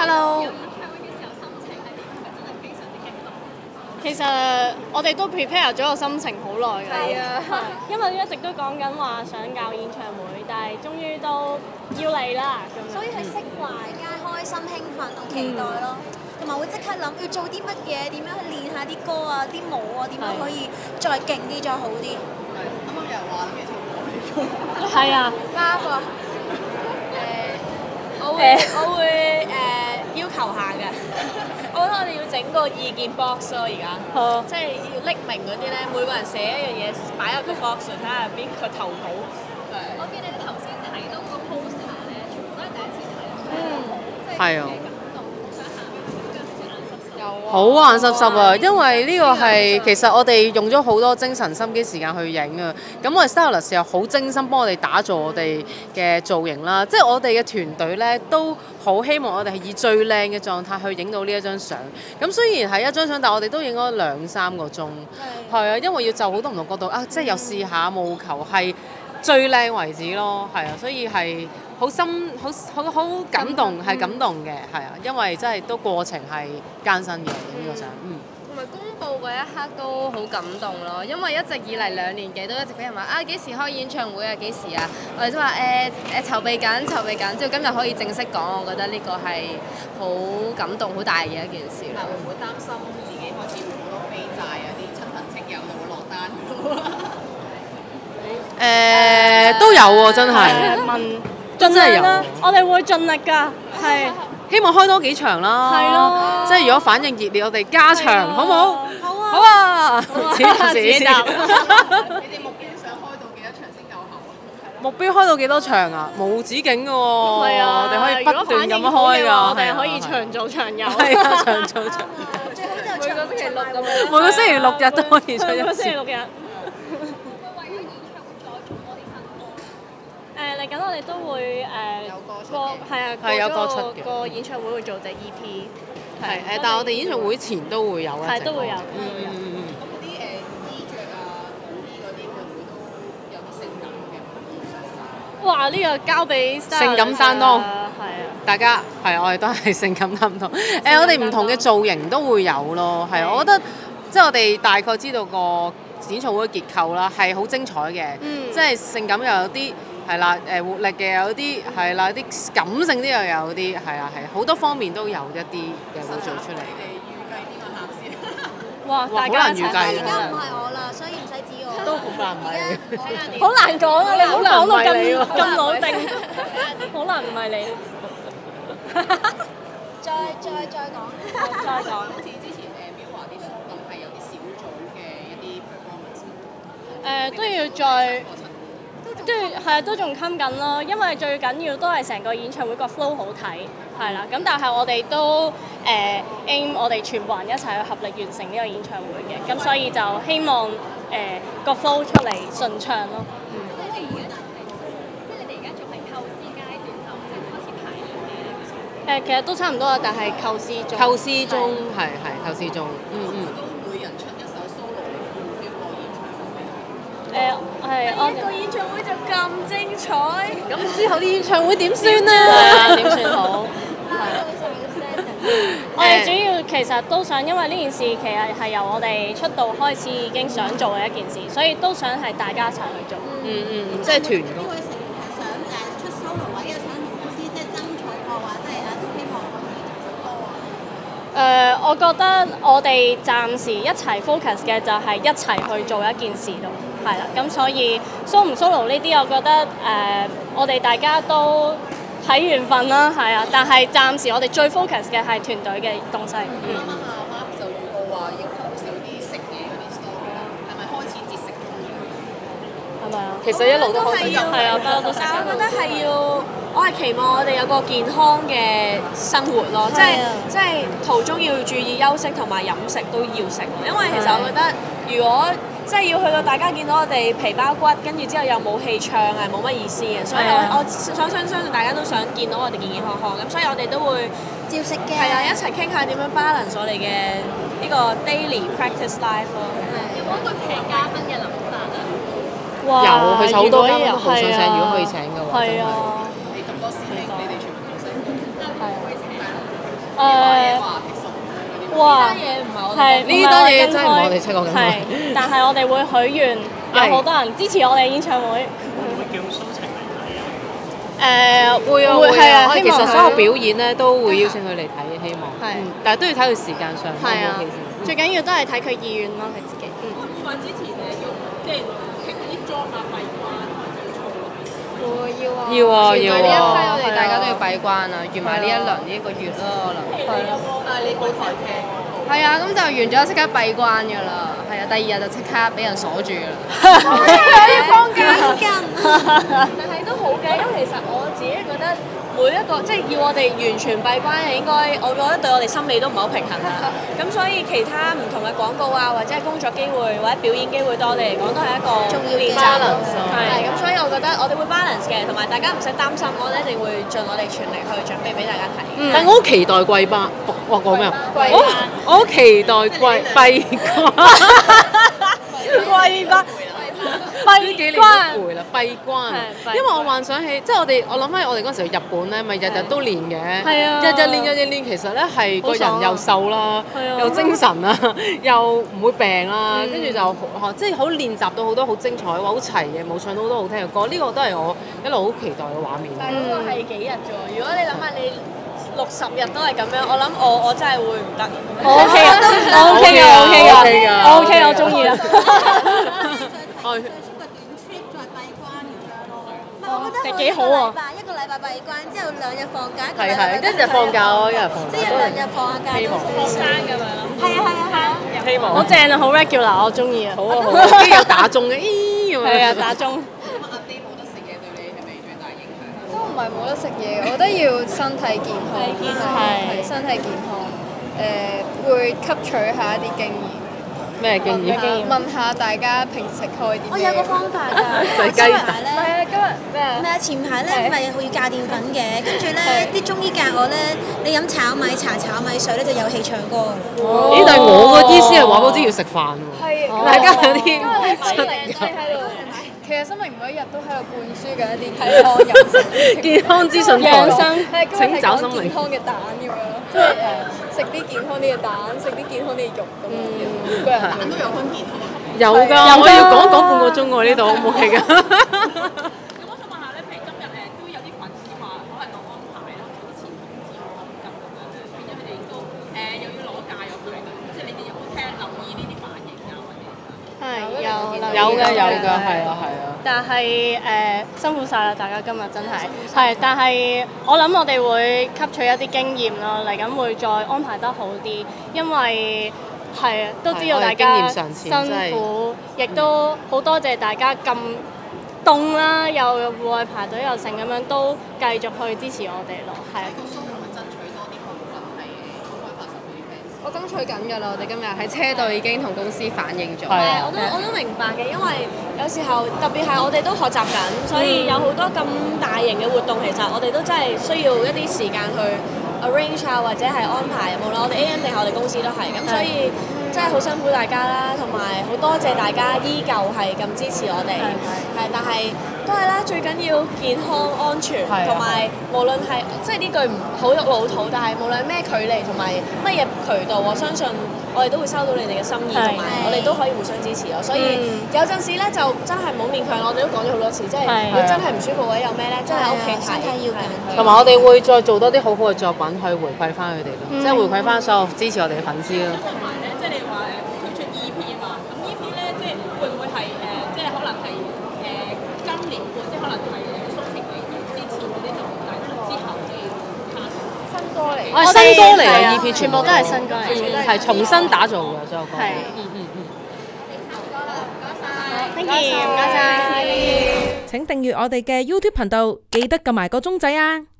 Hello。 有演唱會嘅時候心情係點？係咪真係非常之激動？ 其實我哋都 prepare 咗個心情好耐㗎。 係啊， 因為一直都講緊話想搞演唱會，但係終於都要嚟啦咁樣。 所以係釋懷加開心、興奮同期待咯，同埋會即刻諗要做啲乜嘢，點樣去練下啲歌啊、啲舞啊，點樣可以再勁啲、再好啲。 啱啱有人話諗住跳舞嚟㗎。 係啊， 啱啊！我會要求下嘅。我覺得我哋要整個意見 box 咯，而家， 好即係要匿名嗰啲咧，每個人寫一樣嘢擺入個 box 度，睇下邊個投稿。 我見你哋頭先睇到個 poster 咧，全部都係第一次睇，即係係啊幾感動，想行跟住眼濕濕。 有啊。 好眼濕濕啊！因為呢個係其實我哋用咗好多精神心機時間去影啊。咁我哋 stylist 又好精心幫我哋打造我哋嘅造型啦。即係我哋嘅團隊咧都好希望我哋係以最靚嘅狀態去影到呢一張相。咁雖然係一張相，但我哋都影咗2-3個鐘。係啊，因為要就好多唔同角度啊，即係又試下務求係最靚為止咯。係啊，所以係好好感動，係感動嘅，係啊，因為真係都過程係艱辛嘅影呢個相。 同埋公佈嗰一刻都好感動咯，因為一直以嚟2年幾都一直俾人話啊幾時開演唱會啊幾時啊，我哋都話籌備緊，之後今日可以正式講，我覺得呢個係好感動、好大嘅一件事。 但會唔會擔心自己開始好多飛債啊？啲親朋戚友就會落單都有喎，真係。 問真係有啦，我哋會盡力㗎，係。 希望開多幾場啦。 係咯即係如果反應熱烈，我哋加場，好唔好？ 好啊！ 好啊！自己答。 你哋目標想開到幾多場先夠喉啊？ 目標開到幾多場啊？無止境嘅喎。 係啊， 我哋可以不斷咁樣開㗎。 我哋可以長做長有。 係啊，長做長。 最好就每個星期六咁樣。 每個星期6日都可以出一每個星期次。 6日。 會為咗演唱會再做多啲新歌。 嚟緊我哋都會有歌出嘅係有歌出嘅個演唱會會做隻 EP。 係但係我哋演唱會前都會有一隻歌。 係都會有。 咁嗰啲衣着啊、舞衣嗰啲會唔會都有啲性感嘅？ 哇！呢個交俾性感擔當係啊。 大家係我哋都係性感擔當。我哋唔同嘅造型都會有咯。係，我覺得即係我哋大概知道個演唱會嘅結構啦，係好精彩嘅。即係性感又有啲係啦，活力嘅有啲係啦，啲感性啲又有啲係啦，係好多方面都有一啲嘅會做出嚟。 你哋預計邊個喊先？ 哇！大家好難預計而家唔係我啦，所以唔使指我。 都好難唔係你。 睇下好難講啊！你唔好講到好難唔係你喎咁老定，好難唔係你。 再講。 再講。 好似之前MIRROR 啲 show 咁係有啲小組嘅一啲 performance。 都要再。都仲襟緊咯，因為最緊要都係成個演唱會個 flow 好睇，係啦。咁但係我哋都aim 我哋全部人一齊去合力完成呢個演唱會嘅，咁所以就希望個 flow 出嚟順暢咯。 即係你哋而家仲係構思階段，就即係開始排練嘅。 其實都差唔多啦，但係構思中。 構思中係構思中。 都每人出一首 solo 嚟 fulfill 個演唱會。 一個演唱會就咁精彩， 咁之後啲演唱會點算呢？ 係啊，點算好？我哋主要其實都想，因為呢件事其實係由我哋出道開始已經想做嘅一件事，所以都想係大家一齊去做。 即係團呢位成員係想出 solo 或者想同公司即係爭取過話，即係都希望可以做首歌啊。 我覺得我哋暫時一齊 focus 嘅就係一齊去做一件事度，係啦。咁所以 solo 唔 solo 呢啲，我覺得我哋大家都睇緣分啦，係啊。但係暫時我哋最 focus 嘅係團隊嘅東西。 啱啱阿 Mark 就預告話要好少啲食嘢嗰啲 story 啦，係咪開始節食風㗎？ 係咪啊？ 其實一路都開始係啊，不嬲都食緊。 我覺得係要，我係期望我哋有個健康嘅生活咯，即係途中要注意休息同埋飲食都要食咯。因為其實我覺得，如果即係要去到大家見到我哋皮包骨，跟住之後又冇氣唱係冇乜意思嘅。所以我相信大家都想見到我哋健健康康咁，所以我哋都會照食嘅。 係啊，一齊傾下點樣 balance 我哋嘅呢個 daily practice life 咯。 有冇一個請嘉賓嘅諗法啊？ 哇！ 有，佢好多嘉賓都好想請， 係啊如果可以請嘅話， 係真係。 啊。 你咁多師兄，你哋全部都識，會請係咯。 哇！係呢單嘢真係唔係我哋7個咁係，但係我哋會許願有好多人支持我哋演唱會。 會唔會叫蘇晴嚟睇啊？ 會啊會啊！我哋其實所有表演咧都會邀請佢嚟睇，希望。 係， 但係都要睇佢時間上。 係啊，最緊要都係睇佢意願咯，佢自己。 會話之前要即係傾嗰啲裝啊閉關會要啊！ 要啊要啊！ 呢一批我哋大家都要閉關啊，完埋呢一輪呢一個月咯，可能。 但係你舞台劇係啊，咁就完咗即刻閉關㗎啦。係啊，第二日就即刻俾人鎖住㗎啦。 要放假但係都好嘅，因為其實我自己覺得每一個即係要我哋完全閉關係應該，我覺得對我哋心理都唔係好平衡啦。咁所以其他唔同嘅廣告啊，或者係工作機會或者表演機會，對我哋嚟講都係一個重要嘅練習。 balance 係咁，所以我覺得我哋會 balance 嘅，同埋大家唔使擔心，我哋一定會盡我哋全力去準備俾大家睇。 但我好期待貴班，哇講咩啊？我好期待閉關。 貴吧， 呢幾年都攰啦，閉關。因為我幻想起，即係我諗翻我哋嗰陣時去日本咧，咪日日都練嘅。 係啊。 日日練，其實咧係個人又瘦啦，又精神啦，又唔會病啦，跟住就即係好練習到好多好精彩、好齊嘅舞，唱到好多好聽嘅歌。呢個都係我一路好期待嘅畫面。 但係嗰個係幾日啫喎？如果你諗下你60日都係咁樣，我諗我真係會唔得。 我 OK 啊，我 OK 㗎，我 OK 㗎，我 OK，我中意啊。 再出個短 trip 再閉關咁樣咯。唔係，我覺得幾好喎！ 一個禮拜閉關之後2日放假， 係，一日放假咯，一日放假。 即係2日放下假。 希望學生咁樣咯。 係啊。 希望。 好正啊，好 regular，我中意啊。 好啊好啊，跟住又打鐘嘅，咦咁樣。 係啊，打鐘。 咁阿 D 冇得食嘢對你係咪最大影響？ 都唔係冇得食嘢，我覺得要身體健康，係身體健康。會吸取下一啲經驗。 咩經驗？ 問下大家平時食開啲咩？ 我有個方法㗎， 食雞蛋。 咧。 係啊，今日咩啊？ 唔係啊，前排咧咪要戒澱粉嘅，跟住咧啲中醫教我咧，你飲炒米茶、炒米水咧就有氣唱歌㗎。 咦？但係我個醫師係話嗰啲要食飯喎。 係， 大家有啲心靈都喺度。其實心靈每一日都喺度灌輸緊一啲健康飲食、 健康資訊養生， 請找心靈。 健康嘅蛋咁樣咯，即係食啲健康啲嘅蛋，食啲健康啲嘅肉咁樣。個人蛋都有分健康。 有㗎，我要講半個鐘喎呢度，冇係㗎。 咁我想問下咧，譬如今日都有啲粉絲話可能我安排啦，好似前同事我咁咁樣咧，變咗佢哋都又要攞假又排隊，即係你哋有冇留意呢啲反應啊？或者有㗎，係啊。 但係辛苦晒啦，大家今日真係，但係我諗我哋會吸取一啲經驗咯，嚟緊會再安排得好啲，因為係都知道大家辛苦，亦都好多謝大家咁凍啦，又戶外排隊又成咁樣，都繼續去支持我哋咯，係。 我爭取緊㗎啦，我哋今日喺車度已經同公司反映咗。 係，我都明白嘅，因為有時候特別係我哋都學習緊，所以有好多咁大型嘅活動，其實我哋都真係需要一啲時間去 arrange 啊，或者係安排。無論我哋 AM 定係我哋公司都係，咁所以真係好辛苦大家啦，同埋好多謝大家依舊係咁支持我哋。係，但係都係啦，最緊要健康安全，同埋無論係即係呢句唔好老土，但係無論咩距離同埋乜嘢渠道，我相信我哋都會收到你哋嘅心意，同埋我哋都可以互相支持咯。所以有陣時咧就真係唔好勉強，我哋都講咗好多次，即係如果真係唔舒服或者有咩咧，真係喺屋企睇。 同埋我哋會再做多啲好好嘅作品去回饋翻佢哋咯，即係回饋翻所有支持我哋嘅粉絲咯。 同埋咧，即係你話推出 EP 啊嘛，咁 EP 咧即係會唔會係即係可能係今年即係可能係蘇晴嚟之前嗰啲就唔大出之後即係新歌嚟。 新歌嚟嘅 EP 全部都係新歌嚟， 係重新打造嘅所有歌。 係。 唔該晒。 請訂閱我哋嘅 YouTube 頻道，記得撳埋個鐘仔啊！